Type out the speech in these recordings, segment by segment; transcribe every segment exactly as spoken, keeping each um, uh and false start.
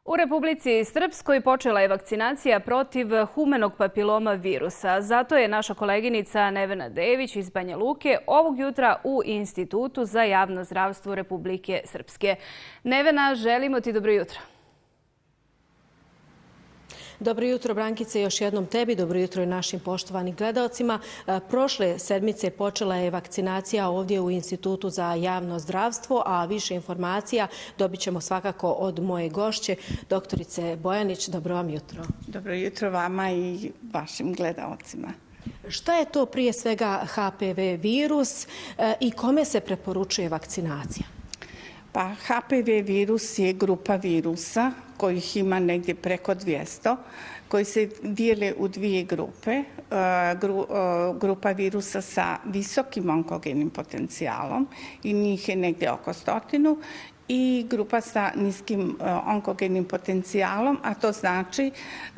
U Republici Srpskoj počela je vakcinacija protiv humanog papiloma virusa. Zato je naša koleginica Nevena Dević iz Banja Luke ovog jutra u Institutu za javno zdravstvo Republike Srpske. Nevena, želimo ti dobro jutro. Dobro jutro, Brankice, još jednom tebi. Dobro jutro i našim poštovanim gledalcima. Prošle sedmice počela je vakcinacija ovdje u Institutu za javno zdravstvo, a više informacija dobit ćemo svakako od moje gošće, doktorice Bojanić. Dobro vam jutro. Dobro jutro vama i vašim gledalcima. Šta je to prije svega H P V virus i kome se preporučuje vakcinacija? Pa H P V virus je grupa virusa kojih ima negdje preko dvjesto, koji se dijele u dvije grupe. Grupa virusa sa visokim onkogenim potencijalom i njih je negdje oko stotinu i grupa sa niskim onkogenim potencijalom, a to znači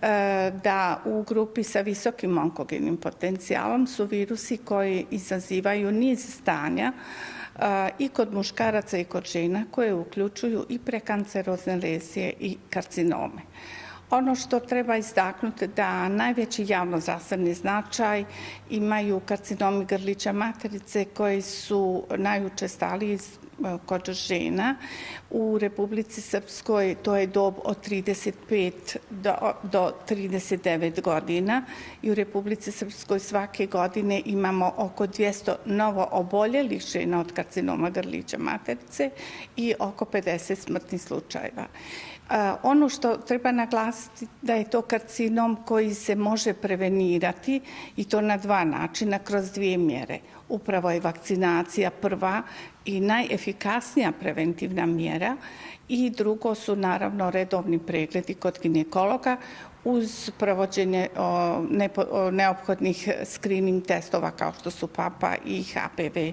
da u grupi sa visokim onkogenim potencijalom su virusi koji izazivaju niz stanja i kod muškaraca i kod žena koje uključuju i prekancerozne lezije i karcinome. Ono što treba istaknuti da najveći javnozdravstveni značaj imaju karcinomi grlića materice koji su najučestaliji kod žena. U Republici Srpskoj to je dob od trideset pet do trideset devet godina i u Republici Srpskoj svake godine imamo oko dvjesto novo oboljelih žena od karcinoma grlića materice i oko pedeset smrtnih slučajeva. Ono što treba naglasiti da je to karcinom koji se može prevenirati i to na dva načina, kroz dvije mjere. Upravo je vakcinacija prva i najefikasnija preventivna mjera i drugo su naravno redovni pregledi kod ginekologa uz provođenje neophodnih screening testova kao što su papa i H P V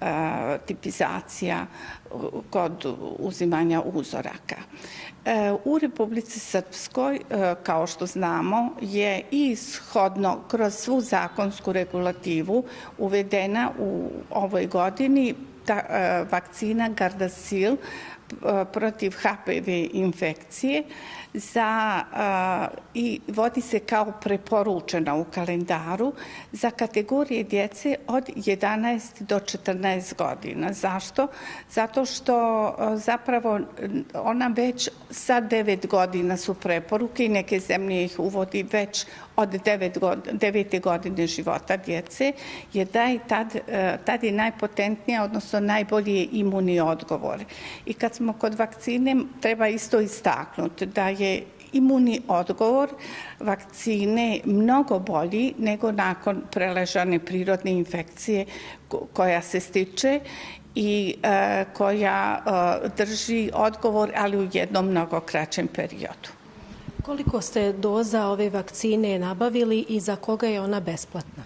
tipizacija kod uzimanja uzoraka. U Republici Srpskoj, kao što znamo, je ishodno kroz svu zakonsku regulativu uvedena u ovoj godini vakcina Gardasil protiv H P V infekcije za, i vodi se kao preporučena u kalendaru za kategorije djece od jedanaest do četrnaest godina. Zašto? Zato što zapravo ona već sa devet godina su preporuke i neke zemlje ih uvodi već od devete godine života djece, jer da je tad, tad je najpotentnija, odnosno najbolji je imunni odgovor. I kad smo kod vakcine, treba isto istaknuti da je imunni odgovor vakcine mnogo bolji nego nakon preležane prirodne infekcije koja se stiče i koja drži odgovor, ali u jednom mnogo kraćem periodu. Koliko ste doza ove vakcine nabavili i za koga je ona besplatna?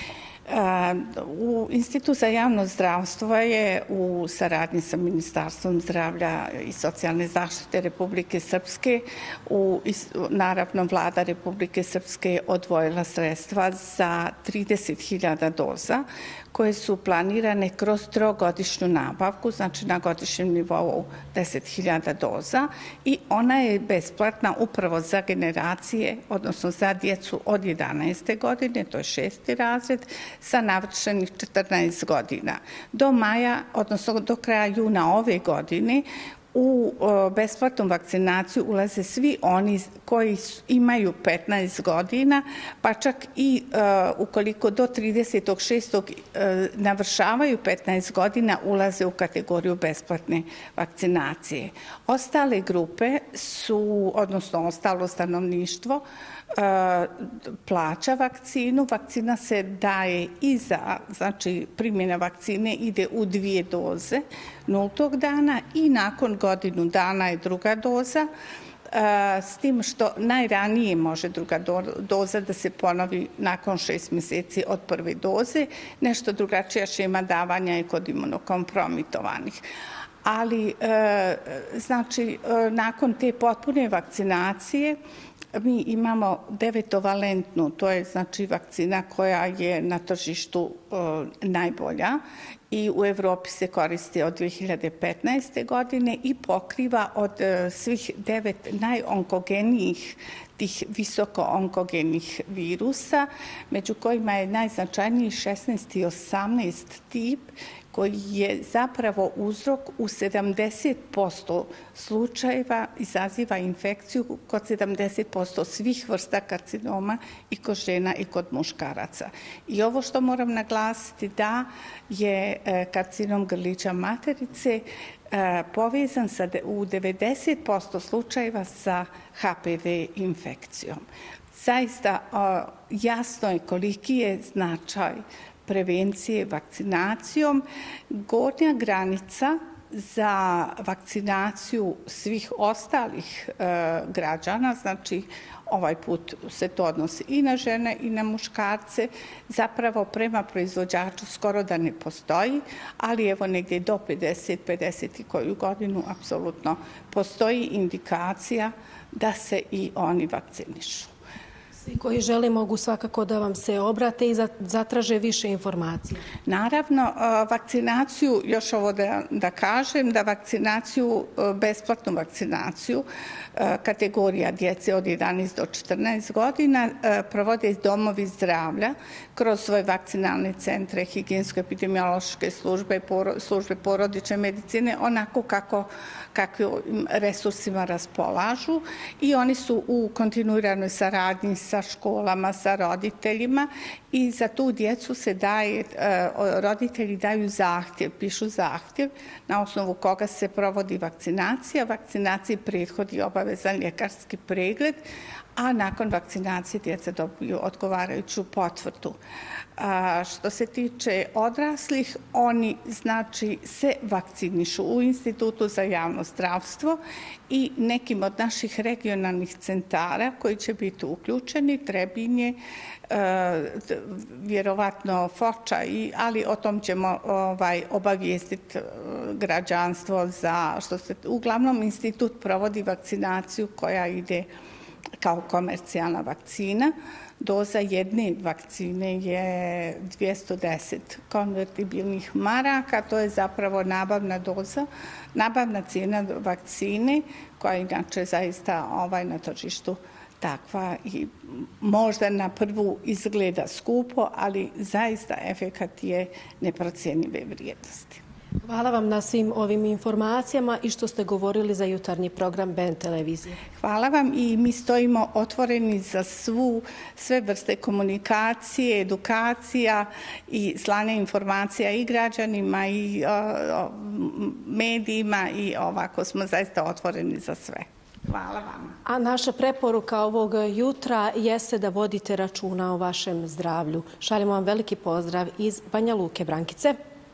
U Institut za javno zdravstvo je u saradnji sa Ministarstvom zdravlja i socijalne zaštite Republike Srpske, u, naravno vlada Republike Srpske je odvojila sredstva za trideset hiljada doza koje su planirane kroz trogodišnju nabavku, znači na godišnjem nivou deset hiljada doza i ona je besplatna upravo za generacije, odnosno za djecu od jedanaeste godine, to je šesti razred, sa navršenih četrnaest godina. Do maja, odnosno do kraja juna ove godine, u besplatnu vakcinaciju ulaze svi oni koji imaju petnaest godina, pa čak i ukoliko do tridesetog šestog navršavaju petnaest godina, ulaze u kategoriju besplatne vakcinacije. Ostale grupe su, odnosno ostalo stanovništvo, plaća vakcinu. Vakcina se daje i za, znači primjena vakcine ide u dvije doze nultog dana i nakon godinu dana je druga doza, s tim što najranije može druga doza da se ponovi nakon šest mjeseci od prve doze. Nešto drugačija šema davanja je kod imunokompromitovanih. ali znači nakon te potpune vakcinacije mi imamo devetovalentnu, to je znači vakcina koja je na tržištu najbolja i u Evropi se koristi od dve hiljade petnaeste. godine i pokriva od svih devet najonkogenijih tih visoko onkogenih virusa, među kojima je najznačajniji šesnaest i osamnaest tip, koji je zapravo uzrok u sedamdeset posto slučajeva, izaziva infekciju kod sedamdeset posto svih vrsta karcinoma i kod žena i kod muškaraca. I ovo što moram naglasiti da je karcinom grlića materice povezan sa, u devedeset posto slučajeva sa H P V infekcijom. Zaista jasno je koliki je značaj prevencije vakcinacijom. Gornja granica za vakcinaciju svih ostalih e, građana, znači ovaj put se to odnosi i na žene i na muškarce, zapravo prema proizvođaču skoro da ne postoji, ali evo negdje do pedeset, pedeset i koju godinu apsolutno postoji indikacija da se i oni vakcinišu. Svi koji žele mogu svakako da vam se obrate i zatraže više informacija. Naravno, vakcinaciju, još ovo da, da kažem, da vakcinaciju, besplatnu vakcinaciju kategorija djece od jedanaest do četrnaest godina provode domovi zdravlja kroz svoje vakcinalne centre, higijensko-epidemiološke službe, službe porodične medicine, onako kako kakvim resursima raspolažu i oni su u kontinuiranoj saradnji sa školama, sa roditeljima i za tu djecu se daje, roditelji daju zahtjev, pišu zahtjev na osnovu koga se provodi vakcinacija. Vakcinaciji prethodi obavezan ljekarski pregled, a nakon vakcinacije djeca dobiju odgovarajuću potvrdu. A što se tiče odraslih, oni znači se vakcinišu u Institutu za javno zdravstvo i nekim od naših regionalnih centara koji će biti uključeni, Trebinje, vjerovatno Foča, ali o tom ćemo ovaj, obavijestiti građanstvo za što se... Uglavnom, institut provodi vakcinaciju koja ide kao komercijalna vakcina. Doza jedne vakcine je dvjesto deset konvertibilnih maraka, to je zapravo nabavna doza, nabavna cijena vakcine koja je inače zaista ovaj, na tržištu takva i možda na prvu izgleda skupo, ali zaista efekat je neprocjenjive vrijednosti. Hvala vam na svim ovim informacijama i što ste govorili za jutarnji program B N televizije. Hvala vam i mi stojimo otvoreni za svu, sve vrste komunikacije, edukacija i slanja informacija i građanima i o, o, medijima i ovako smo zaista otvoreni za sve. Hvala vam. A naša preporuka ovog jutra jeste da vodite računa o vašem zdravlju. Šaljemo vam veliki pozdrav iz Banja Luke. Brankice.